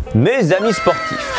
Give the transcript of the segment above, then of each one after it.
Mes amis sportifs,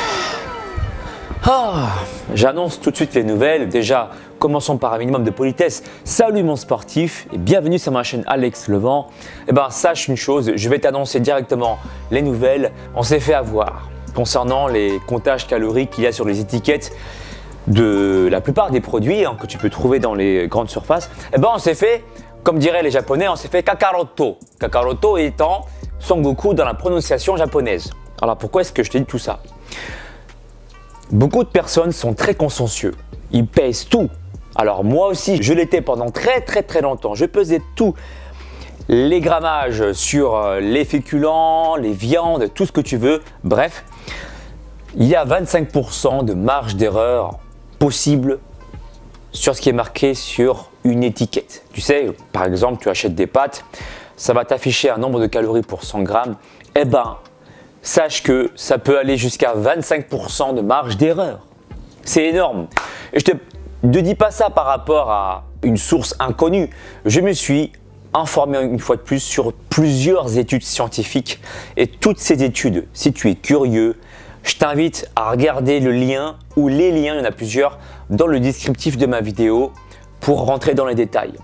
j'annonce tout de suite les nouvelles. Déjà, commençons par un minimum de politesse. Salut mon sportif et bienvenue sur ma chaîne Alex Levent. Sache une chose, je vais t'annoncer directement les nouvelles. On s'est fait avoir concernant les comptages caloriques qu'il y a sur les étiquettes de la plupart des produits que tu peux trouver dans les grandes surfaces. On s'est fait, comme diraient les Japonais, on s'est fait kakaroto. Kakaroto étant Son Goku dans la prononciation japonaise. Alors pourquoi est-ce que je te dis tout ça? Beaucoup de personnes sont très consciencieux. Ils pèsent tout. Alors moi aussi, je l'étais pendant très longtemps. Je pesais tout. Les grammages sur les féculents, les viandes, tout ce que tu veux. Bref, il y a 25% de marge d'erreur possible sur ce qui est marqué sur une étiquette. Tu sais, par exemple, tu achètes des pâtes, ça va t'afficher un nombre de calories pour 100 grammes. Sache que ça peut aller jusqu'à 25% de marge d'erreur. C'est énorme. Et je ne dis pas ça par rapport à une source inconnue. Je me suis informé une fois de plus sur plusieurs études scientifiques. Et toutes ces études, si tu es curieux, je t'invite à regarder le lien ou les liens, il y en a plusieurs, dans le descriptif de ma vidéo pour rentrer dans les détails.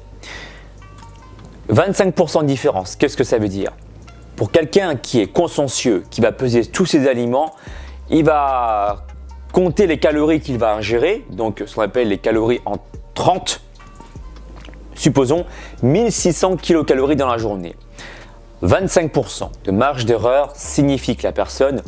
25% de différence, qu'est-ce que ça veut dire? Pour quelqu'un qui est consciencieux, qui va peser tous ses aliments, il va compter les calories qu'il va ingérer, donc ce qu'on appelle les calories en 30, supposons 1600 kilocalories dans la journée. 25% de marge d'erreur signifie que la personne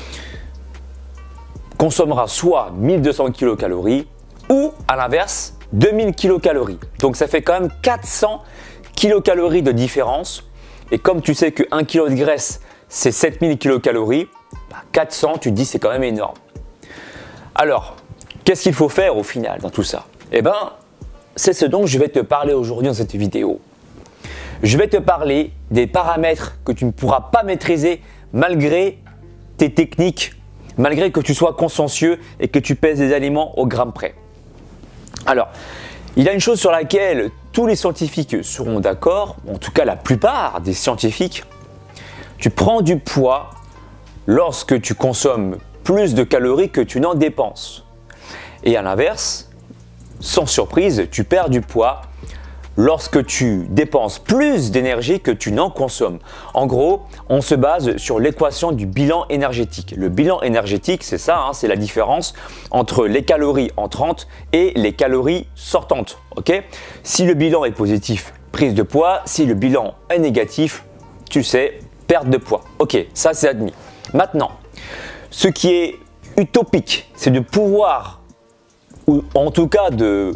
consommera soit 1200 kilocalories ou à l'inverse 2000 kilocalories. Donc ça fait quand même 400 kilocalories de différence. Et comme tu sais que 1 kg de graisse, c'est 7000 kilocalories, 400, tu te dis c'est quand même énorme. Alors, qu'est-ce qu'il faut faire au final dans tout ça? C'est ce dont je vais te parler aujourd'hui dans cette vidéo. Je vais te parler des paramètres que tu ne pourras pas maîtriser malgré tes techniques, malgré que tu sois consciencieux et que tu pèses des aliments au gramme près. Alors, il y a une chose sur laquelle tous les scientifiques seront d'accord, en tout cas la plupart des scientifiques. Tu prends du poids lorsque tu consommes plus de calories que tu n'en dépenses. Et à l'inverse, sans surprise, tu perds du poids lorsque tu dépenses plus d'énergie que tu n'en consommes. En gros, on se base sur l'équation du bilan énergétique. Le bilan énergétique, c'est ça, c'est la différence entre les calories entrantes et les calories sortantes. Si le bilan est positif, prise de poids. Si le bilan est négatif, tu sais, perte de poids. Ça c'est admis. Maintenant, ce qui est utopique, c'est de pouvoir, ou en tout cas de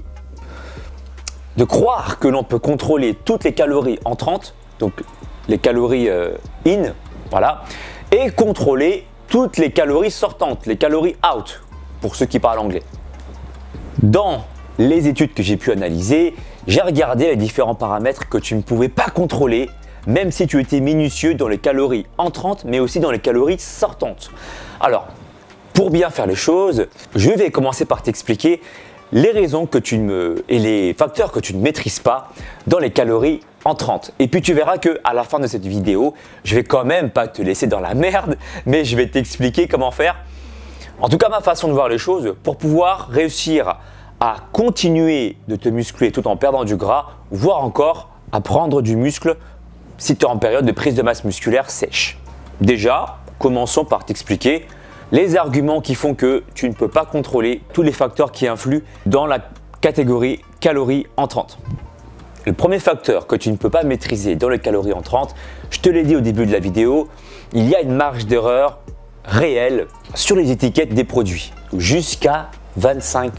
croire que l'on peut contrôler toutes les calories entrantes, donc les calories in, voilà, et contrôler toutes les calories sortantes, les calories out, pour ceux qui parlent anglais. Dans les études que j'ai pu analyser, j'ai regardé les différents paramètres que tu ne pouvais pas contrôler, même si tu étais minutieux dans les calories entrantes, mais aussi dans les calories sortantes. Alors, pour bien faire les choses, je vais commencer par t'expliquer les raisons et les facteurs que tu ne maîtrises pas dans les calories entrantes. Et puis tu verras qu'à la fin de cette vidéo, je vais quand même pas te laisser dans la merde, mais je vais t'expliquer comment faire, en tout cas ma façon de voir les choses, pour pouvoir réussir à continuer de te muscler tout en perdant du gras, voire encore à prendre du muscle si tu es en période de prise de masse musculaire sèche. Déjà, commençons par t'expliquer les arguments qui font que tu ne peux pas contrôler tous les facteurs qui influent dans la catégorie calories entrantes. Le premier facteur que tu ne peux pas maîtriser dans les calories entrantes, je te l'ai dit au début de la vidéo, il y a une marge d'erreur réelle sur les étiquettes des produits, jusqu'à 25%.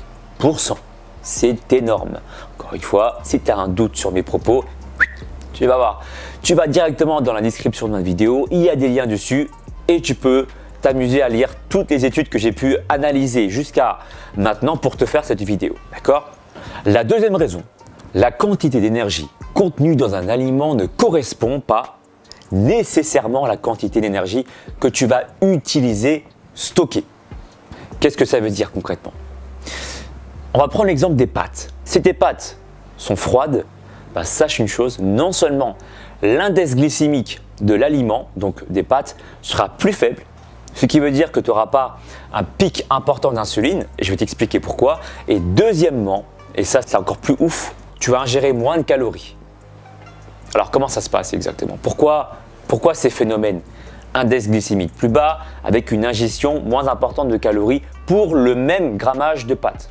C'est énorme. Encore une fois, si tu as un doute sur mes propos, tu vas voir. Tu vas directement dans la description de ma vidéo, il y a des liens dessus et tu peux t'amuser à lire toutes les études que j'ai pu analyser jusqu'à maintenant pour te faire cette vidéo. D'accord? La deuxième raison, la quantité d'énergie contenue dans un aliment ne correspond pas nécessairement à la quantité d'énergie que tu vas utiliser, stocker. Qu'est-ce que ça veut dire concrètement? On va prendre l'exemple des pâtes. Si tes pâtes sont froides, sache une chose, non seulement l'index glycémique de l'aliment, donc des pâtes, sera plus faible, Ce qui veut dire que tu n'auras pas un pic important d'insuline, et je vais t'expliquer pourquoi. Et deuxièmement, et ça c'est encore plus ouf, tu vas ingérer moins de calories. Alors comment ça se passe exactement? Pourquoi ces phénomènes? Index glycémique plus bas avec une ingestion moins importante de calories pour le même grammage de pâtes.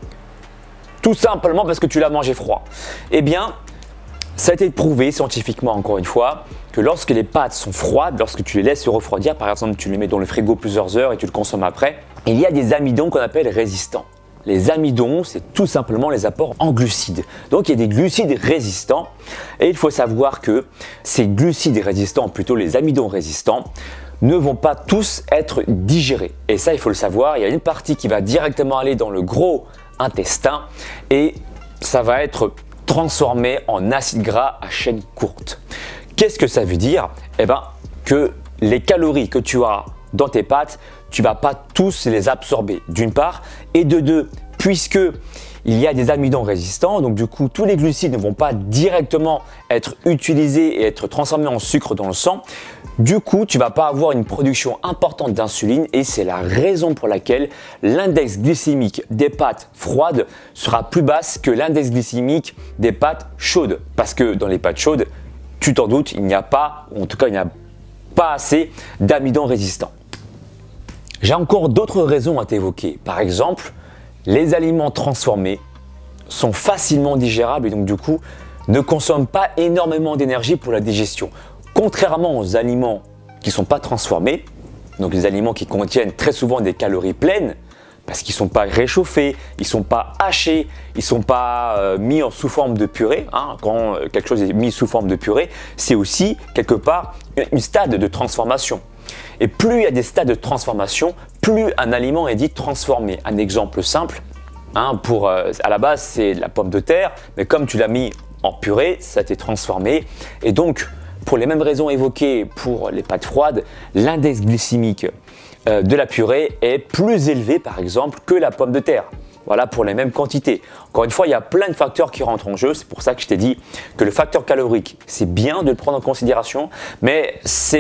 Tout simplement parce que tu l'as mangé froid. Eh bien, ça a été prouvé scientifiquement encore une fois que lorsque les pâtes sont froides, lorsque tu les laisses se refroidir, par exemple tu les mets dans le frigo plusieurs heures et tu le consommes après, il y a des amidons qu'on appelle résistants. Les amidons, c'est tout simplement les apports en glucides. Donc il y a des glucides résistants et il faut savoir que ces glucides résistants, plutôt les amidons résistants, ne vont pas tous être digérés. Et ça, il faut le savoir, il y a une partie qui va directement aller dans le gros intestin et ça va être transformé en acides gras à chaîne courte. Qu'est-ce que ça veut dire? Eh bien, que les calories que tu as dans tes pâtes, tu ne vas pas tous les absorber, d'une part, et de deux, puisque il y a des amidons résistants, donc du coup tous les glucides ne vont pas directement être utilisés et être transformés en sucre dans le sang. Du coup, tu ne vas pas avoir une production importante d'insuline et c'est la raison pour laquelle l'index glycémique des pâtes froides sera plus basse que l'index glycémique des pâtes chaudes. Parce que dans les pâtes chaudes, tu t'en doutes, il n'y a pas, ou en tout cas il n'y a pas assez d'amidons résistants. J'ai encore d'autres raisons à t'évoquer. Par exemple, les aliments transformés sont facilement digérables et donc du coup ne consomment pas énormément d'énergie pour la digestion. Contrairement aux aliments qui ne sont pas transformés, donc les aliments qui contiennent très souvent des calories pleines, parce qu'ils ne sont pas réchauffés, ils ne sont pas hachés, ils ne sont pas mis sous forme de purée. Quand quelque chose est mis sous forme de purée, c'est aussi quelque part un stade de transformation. Et plus il y a des stades de transformation, plus un aliment est dit transformé. Un exemple simple, à la base c'est la pomme de terre, mais comme tu l'as mis en purée, ça t'est transformé. Et donc, pour les mêmes raisons évoquées pour les pâtes froides, l'index glycémique de la purée est plus élevé par exemple que la pomme de terre. Voilà, pour les mêmes quantités. Encore une fois, il y a plein de facteurs qui rentrent en jeu. C'est pour ça que je t'ai dit que le facteur calorique, c'est bien de le prendre en considération, mais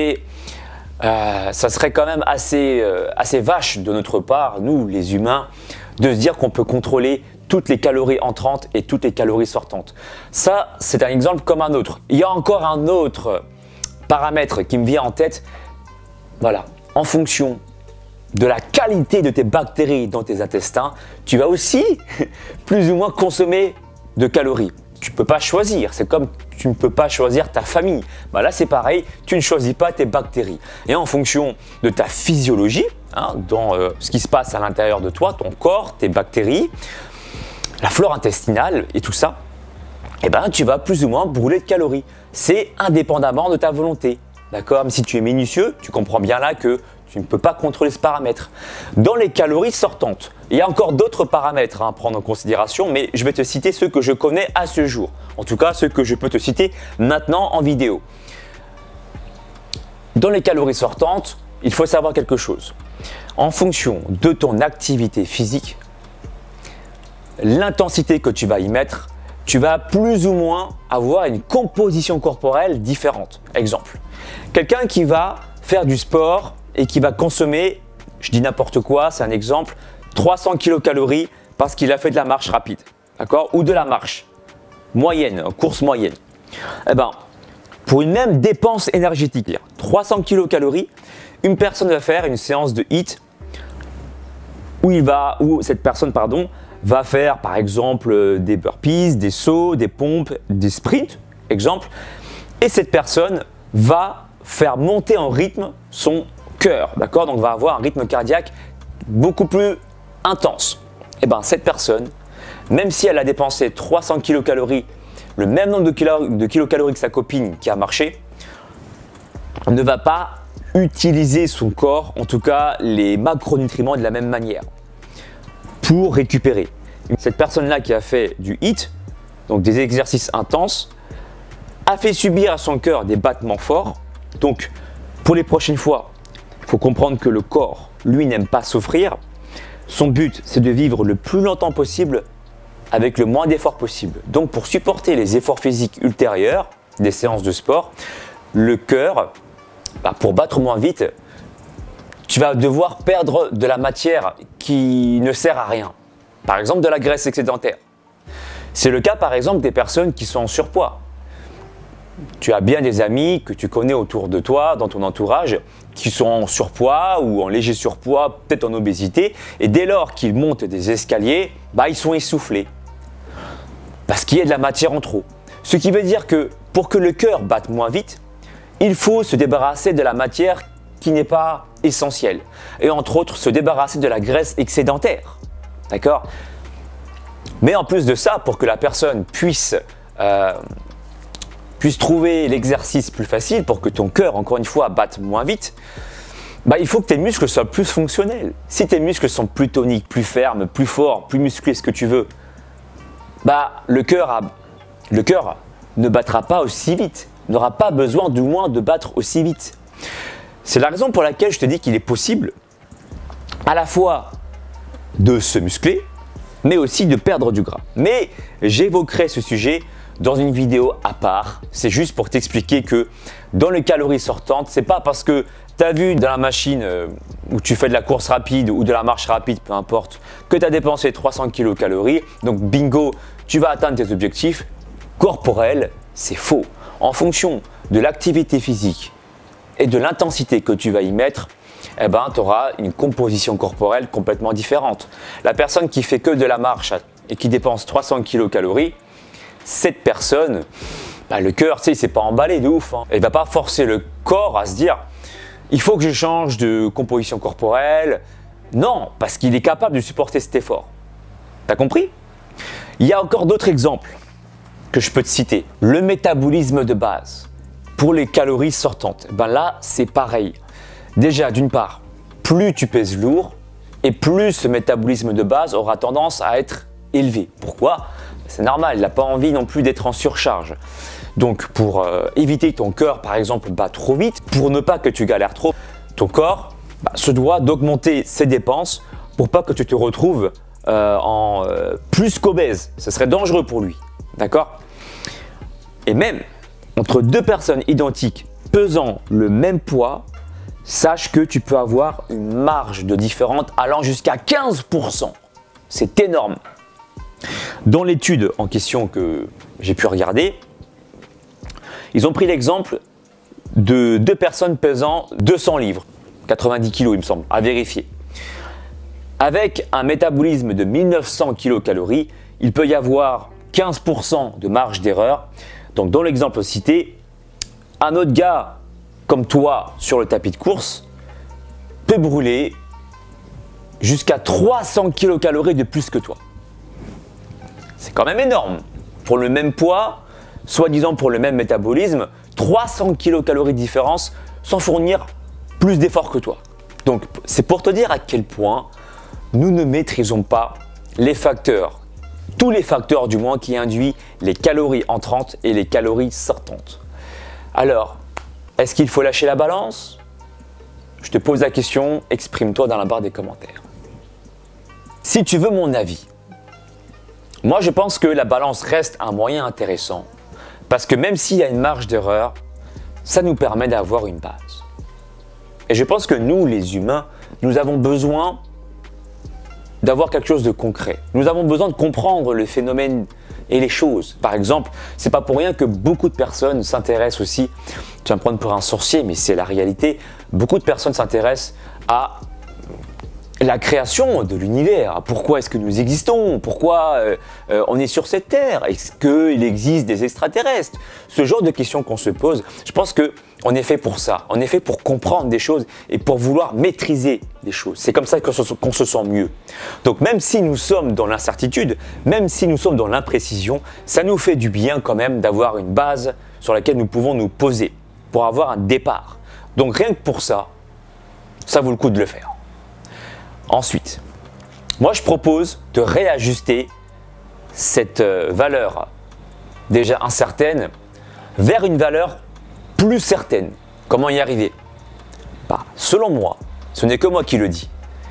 ça serait quand même assez vache de notre part, nous les humains, de se dire qu'on peut contrôler toutes les calories entrantes et toutes les calories sortantes. Ça, c'est un exemple comme un autre. Il y a encore un autre paramètre qui me vient en tête. Voilà, en fonction de la qualité de tes bactéries dans tes intestins, tu vas aussi plus ou moins consommer de calories. Tu ne peux pas choisir, c'est comme tu ne peux pas choisir ta famille. Là c'est pareil, tu ne choisis pas tes bactéries. Et en fonction de ta physiologie, dans ce qui se passe à l'intérieur de toi, ton corps, tes bactéries, la flore intestinale et tout ça, tu vas plus ou moins brûler de calories. C'est indépendamment de ta volonté. D'accord? Mais si tu es minutieux, tu comprends bien là que tu ne peux pas contrôler ce paramètre. Dans les calories sortantes, il y a encore d'autres paramètres à prendre en considération, mais je vais te citer ceux que je connais à ce jour. En tout cas, ceux que je peux te citer maintenant en vidéo. Dans les calories sortantes, il faut savoir quelque chose. En fonction de ton activité physique, l'intensité que tu vas y mettre, tu vas plus ou moins avoir une composition corporelle différente. Exemple, quelqu'un qui va faire du sport et qui va consommer, je dis n'importe quoi, c'est un exemple, 300 kilocalories parce qu'il a fait de la marche rapide, d'accord? Ou de la marche moyenne, course moyenne. Pour une même dépense énergétique, 300 kilocalories, une personne va faire une séance de HIIT où cette personne va faire par exemple des burpees, des sauts, des pompes, des sprints, exemple, et cette personne va faire monter en rythme son cœur, d'accord? Donc va avoir un rythme cardiaque beaucoup plus intense. Cette personne, même si elle a dépensé 300 kilocalories, le même nombre de kilocalories que sa copine qui a marché, ne va pas utiliser son corps, en tout cas les macronutriments de la même manière pour récupérer. Cette personne-là qui a fait du HIIT, donc des exercices intenses, a fait subir à son cœur des battements forts. Donc pour les prochaines fois, il faut comprendre que le corps, lui, n'aime pas souffrir. Son but, c'est de vivre le plus longtemps possible avec le moins d'efforts possible. Donc pour supporter les efforts physiques ultérieurs des séances de sport, le cœur, pour battre moins vite, tu vas devoir perdre de la matière qui ne sert à rien. Par exemple, de la graisse excédentaire. C'est le cas par exemple des personnes qui sont en surpoids. Tu as bien des amis que tu connais autour de toi, dans ton entourage, qui sont en surpoids ou en léger surpoids, peut-être en obésité, et dès lors qu'ils montent des escaliers, ils sont essoufflés. Parce qu'il y a de la matière en trop. Ce qui veut dire que pour que le cœur batte moins vite, il faut se débarrasser de la matière qui n'est pas essentielle. Et entre autres, se débarrasser de la graisse excédentaire. D'accord ? Mais en plus de ça, pour que la personne puisse trouver l'exercice plus facile, pour que ton cœur, encore une fois, batte moins vite, il faut que tes muscles soient plus fonctionnels. Si tes muscles sont plus toniques, plus fermes, plus forts, plus musclés, ce que tu veux, le cœur ne battra pas aussi vite, n'aura pas besoin du moins de battre aussi vite. C'est la raison pour laquelle je te dis qu'il est possible à la fois de se muscler, mais aussi de perdre du gras. Mais j'évoquerai ce sujet dans une vidéo à part. C'est juste pour t'expliquer que dans les calories sortantes, c'est pas parce que tu as vu dans la machine où tu fais de la course rapide ou de la marche rapide, peu importe, que tu as dépensé 300 kcal, donc bingo, tu vas atteindre tes objectifs corporels. C'est faux. En fonction de l'activité physique et de l'intensité que tu vas y mettre, tu auras une composition corporelle complètement différente. La personne qui fait que de la marche et qui dépense 300 kcal, cette personne, le cœur, il ne s'est pas emballé de ouf. Il ne va pas forcer le corps à se dire « il faut que je change de composition corporelle ». Non, parce qu'il est capable de supporter cet effort. T'as compris? Il y a encore d'autres exemples que je peux te citer. Le métabolisme de base pour les calories sortantes. Là, c'est pareil. Déjà, d'une part, plus tu pèses lourd et plus ce métabolisme de base aura tendance à être élevé. Pourquoi? C'est normal, il n'a pas envie non plus d'être en surcharge. Donc, pour éviter que ton cœur, par exemple, bat trop vite, pour ne pas que tu galères trop, ton corps se doit d'augmenter ses dépenses pour pas que tu te retrouves plus qu'obèse. Ce serait dangereux pour lui. D'accord? Et même entre deux personnes identiques pesant le même poids, sache que tu peux avoir une marge de différence allant jusqu'à 15%. C'est énorme. Dans l'étude en question que j'ai pu regarder, ils ont pris l'exemple de deux personnes pesant 200 livres, 90 kg il me semble, à vérifier. Avec un métabolisme de 1900 kcal, il peut y avoir 15% de marge d'erreur. Donc dans l'exemple cité, un autre gars comme toi sur le tapis de course peut brûler jusqu'à 300 kcal de plus que toi. C'est quand même énorme. Pour le même poids, soi-disant pour le même métabolisme, 300 kcal de différence sans fournir plus d'efforts que toi. Donc c'est pour te dire à quel point nous ne maîtrisons pas les facteurs, tous les facteurs du moins qui induisent les calories entrantes et les calories sortantes. Alors, est-ce qu'il faut lâcher la balance? Je te pose la question, exprime-toi dans la barre des commentaires. Si tu veux mon avis, moi je pense que la balance reste un moyen intéressant parce que même s'il y a une marge d'erreur, ça nous permet d'avoir une base. Et je pense que nous, les humains, nous avons besoin d'avoir quelque chose de concret. Nous avons besoin de comprendre le phénomène et les choses. Par exemple, c'est pas pour rien que beaucoup de personnes s'intéressent aussi, tu vas me prendre pour un sorcier, mais c'est la réalité, beaucoup de personnes s'intéressent à la création de l'univers. Pourquoi est-ce que nous existons? Pourquoi on est sur cette terre? Est-ce qu'il existe des extraterrestres? Ce genre de questions qu'on se pose, je pense qu'on est fait pour ça. On est fait pour comprendre des choses et pour vouloir maîtriser des choses. C'est comme ça qu'on se sent mieux. Donc même si nous sommes dans l'incertitude, même si nous sommes dans l'imprécision, ça nous fait du bien quand même d'avoir une base sur laquelle nous pouvons nous poser pour avoir un départ. Donc rien que pour ça, ça vaut le coup de le faire. Ensuite, moi je propose de réajuster cette valeur déjà incertaine vers une valeur plus certaine. Comment y arriver? Selon moi, ce n'est que moi qui le dis,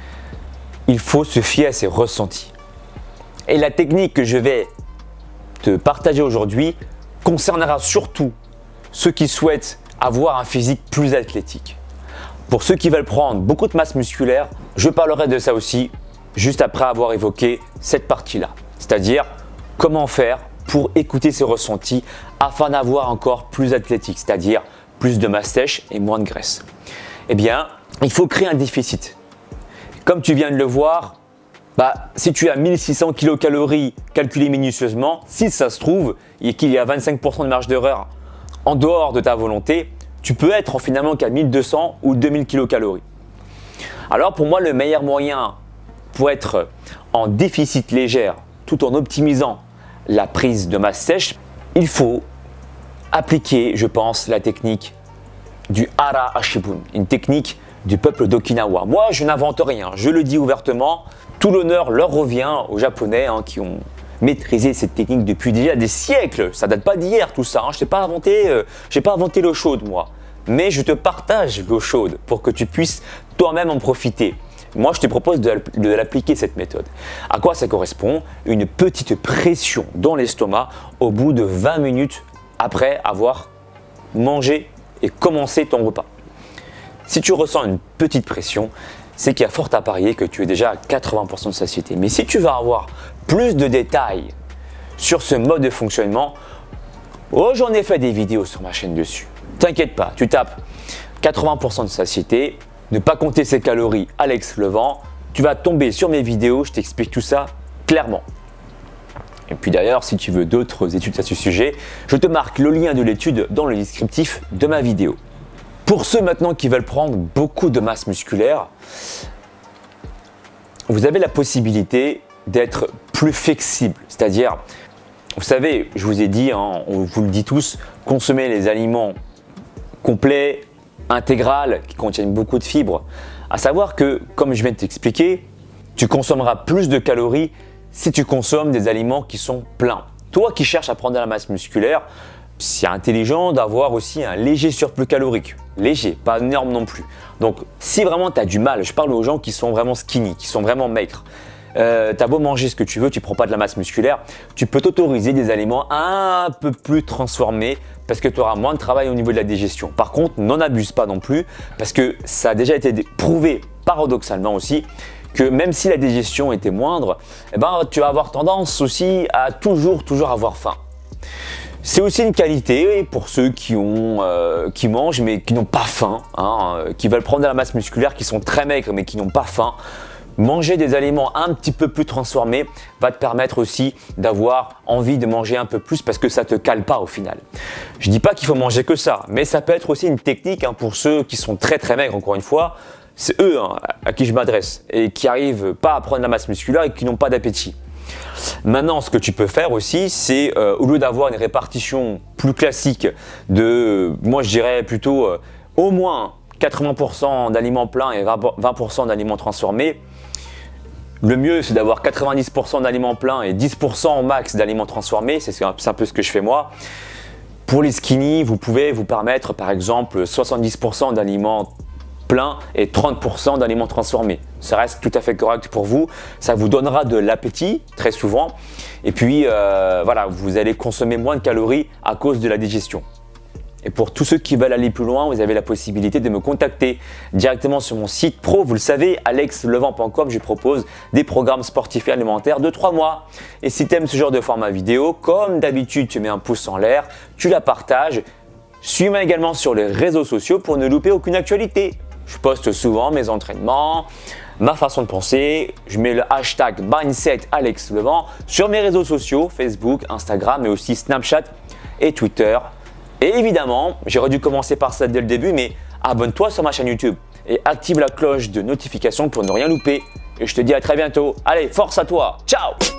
il faut se fier à ses ressentis. Et la technique que je vais te partager aujourd'hui concernera surtout ceux qui souhaitent avoir un physique plus athlétique. Pour ceux qui veulent prendre beaucoup de masse musculaire, je parlerai de ça aussi juste après avoir évoqué cette partie-là. C'est-à-dire comment faire pour écouter ses ressentis afin d'avoir encore plus athlétique, c'est-à-dire plus de masse sèche et moins de graisse. Eh bien, il faut créer un déficit. Comme tu viens de le voir, si tu as 1600 kcal calculés minutieusement, si ça se trouve et qu'il y a 25% de marge d'erreur en dehors de ta volonté, tu peux être finalement qu'à 1200 ou 2000 kcal. Alors pour moi, le meilleur moyen pour être en déficit léger tout en optimisant la prise de masse sèche, il faut appliquer, je pense, la technique du Hara Ashibun, une technique du peuple d'Okinawa. Moi, je n'invente rien, je le dis ouvertement. Tout l'honneur leur revient aux Japonais qui ont maîtrisé cette technique depuis déjà des siècles. Ça date pas d'hier tout ça. Je n'ai pas inventé l'eau chaude moi. Mais je te partage l'eau chaude pour que tu puisses toi-même en profiter. Moi, je te propose de l'appliquer cette méthode. À quoi ça correspond? Une petite pression dans l'estomac au bout de 20 minutes après avoir mangé et commencé ton repas. Si tu ressens une petite pression, c'est qu'il y a fort à parier que tu es déjà à 80% de satiété. Mais si tu vas avoir plus de détails sur ce mode de fonctionnement, j'en ai fait des vidéos sur ma chaîne dessus. T'inquiète pas, tu tapes 80% de satiété, ne pas compter ses calories, Alex Levent, tu vas tomber sur mes vidéos, je t'explique tout ça clairement. Et puis d'ailleurs, si tu veux d'autres études à ce sujet, je te marque le lien de l'étude dans le descriptif de ma vidéo. Pour ceux maintenant qui veulent prendre beaucoup de masse musculaire, vous avez la possibilité d'être plus flexible. C'est-à-dire, vous savez, je vous ai dit, on vous le dit tous, consommer les aliments complets, intégrales, qui contiennent beaucoup de fibres. À savoir que, comme je viens de t'expliquer, tu consommeras plus de calories si tu consommes des aliments qui sont pleins. Toi qui cherches à prendre de la masse musculaire, c'est intelligent d'avoir aussi un léger surplus calorique. Léger, pas énorme non plus. Donc, si vraiment tu as du mal, je parle aux gens qui sont vraiment skinny, qui sont vraiment maigres. Tu as beau manger ce que tu veux, tu ne prends pas de la masse musculaire, tu peux t'autoriser des aliments un peu plus transformés parce que tu auras moins de travail au niveau de la digestion. Par contre, n'en abuse pas non plus parce que ça a déjà été prouvé paradoxalement aussi que même si la digestion était moindre, tu vas avoir tendance aussi à toujours avoir faim. C'est aussi une qualité pour ceux qui mangent mais qui n'ont pas faim, qui veulent prendre de la masse musculaire, qui sont très maigres mais qui n'ont pas faim. Manger des aliments un petit peu plus transformés va te permettre aussi d'avoir envie de manger un peu plus parce que ça ne te cale pas au final. Je ne dis pas qu'il faut manger que ça, mais ça peut être aussi une technique pour ceux qui sont très maigres, encore une fois. C'est eux à qui je m'adresse et qui n'arrivent pas à prendre la masse musculaire et qui n'ont pas d'appétit. Maintenant, ce que tu peux faire aussi, c'est au lieu d'avoir une répartition plus classique de, moi je dirais plutôt au moins 80% d'aliments pleins et 20% d'aliments transformés, le mieux c'est d'avoir 90% d'aliments pleins et 10% au max d'aliments transformés, c'est un peu ce que je fais moi. Pour les skinny, vous pouvez vous permettre par exemple 70% d'aliments plein et 30% d'aliments transformés. Ça reste tout à fait correct pour vous. Ça vous donnera de l'appétit très souvent. Et puis, voilà, vous allez consommer moins de calories à cause de la digestion. Et pour tous ceux qui veulent aller plus loin, vous avez la possibilité de me contacter directement sur mon site pro. Vous le savez, alexlevent.com, je propose des programmes sportifs et alimentaires de 3 mois. Et si tu aimes ce genre de format vidéo, comme d'habitude, tu mets un pouce en l'air, tu la partages. Suis-moi également sur les réseaux sociaux pour ne louper aucune actualité. Je poste souvent mes entraînements, ma façon de penser. Je mets le hashtag MindsetAlexLevent sur mes réseaux sociaux, Facebook, Instagram, mais aussi Snapchat et Twitter. Et évidemment, j'aurais dû commencer par ça dès le début, mais abonne-toi sur ma chaîne YouTube et active la cloche de notification pour ne rien louper. Et je te dis à très bientôt. Allez, force à toi. Ciao!